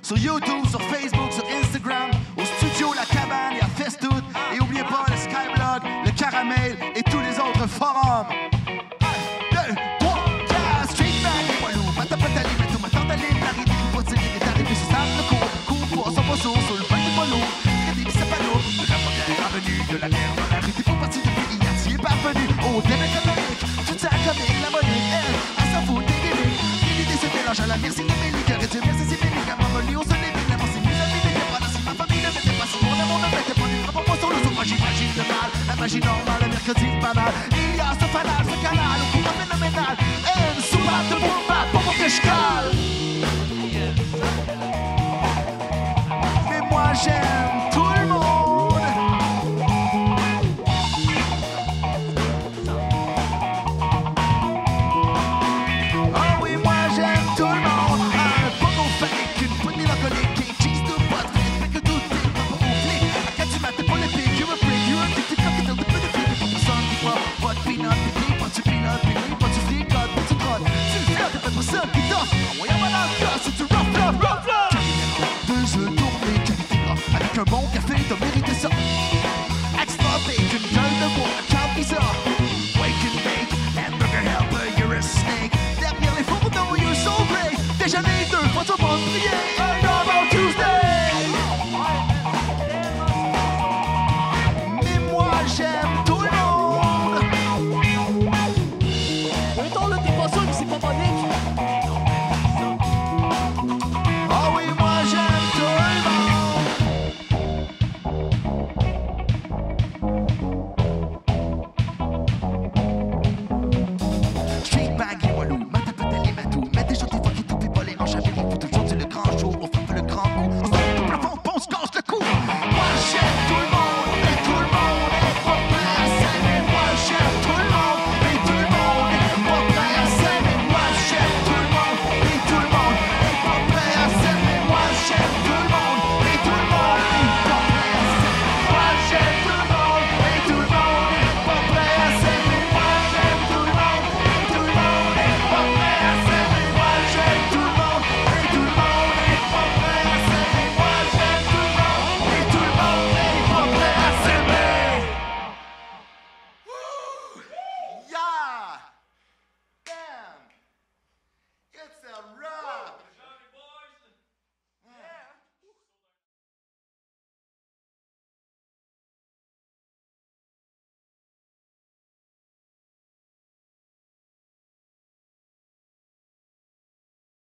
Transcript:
Sur YouTube, sur Facebook, sur Instagram, au studio La Cabane et à Festoot. Et oubliez pas le Skyblog, le Caramel et tous les autres forums. 1, 2, 3, 4, Street Bag, les poilous, matapatali, matou, matantaline, l'arrêt des potes, est arrivé sur Sam, le cours, sans poisson, sur le bain des poilous, crédit, c'est pas l'eau, de la première avenue, de la guerre dans la rue, des faux partis depuis hier, t'y es parvenu, au début canonique, tout ça comique, la monnaie, elle, elle s'en fout des gimmicks, l'idée se mélange à la merci de Mélique, et Dieu merci c'est Mélique, à Mamoli, on se dévie, la c'est mes amis, n'était pas là, si ma famille ne mettait pas, si mon amour ne mettait pas, des frappes en sur le son, moi j'imagine le mal, la magie normale, le mercredi banal, il y a ce fanal, ce canal, au courant phénoménal, et une soupape de bomba pour que je cale. Mais moi j'aime tout le monde. Oh oui, moi j'aime tout le monde. Un pogo fake, une bonne mélancolique, un cheese de boîte, fait que tout est pas pour gonfler. À 4 du matin pour les pics, you a freak, you a kick, cocktail de peu de filles, mais pour personne qui croit. Pas de peanut, piqué, pas de peanut, piqué, pas de flicote, pas de trotte. Tu le flottes, pas de personne qui t'offre. Envoyez-moi dans le cœur, c'est du rough love. Deux œufs tournés, qualité A, avec un bon café, t'as mérité ça. Extra bacon, gueule de bois.